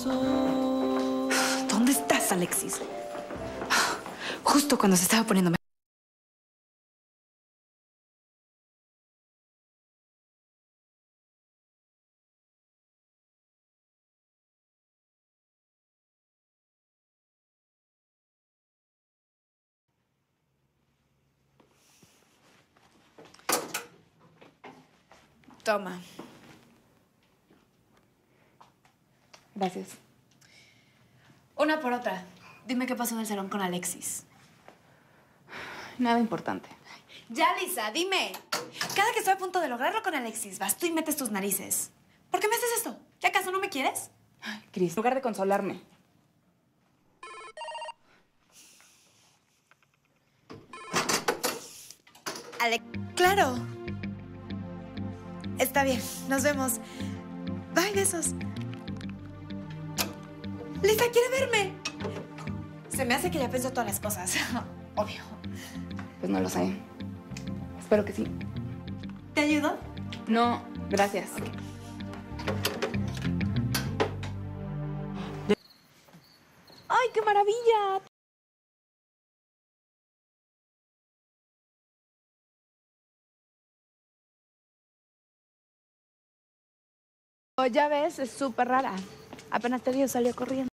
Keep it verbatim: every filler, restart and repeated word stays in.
¿Dónde estás, Alexis? Justo cuando se estaba poniendo... Toma. Gracias. Una por otra. Dime qué pasó en el salón con Alexis. Nada importante. Ya, Lisa, dime. Cada que estoy a punto de lograrlo con Alexis, vas tú y metes tus narices. ¿Por qué me haces esto? ¿Ya acaso no me quieres? Ay, Cris, en lugar de consolarme. Ale... Claro. Está bien, nos vemos. Bye, besos. Lisa, ¿quiere verme? Se me hace que ya pensó todas las cosas. Obvio. Pues no lo sé. Espero que sí. ¿Te ayudo? No, gracias. Okay. ¡Ay, qué maravilla! Oh, ya ves, es súper rara. Apenas te vio, salió corriendo.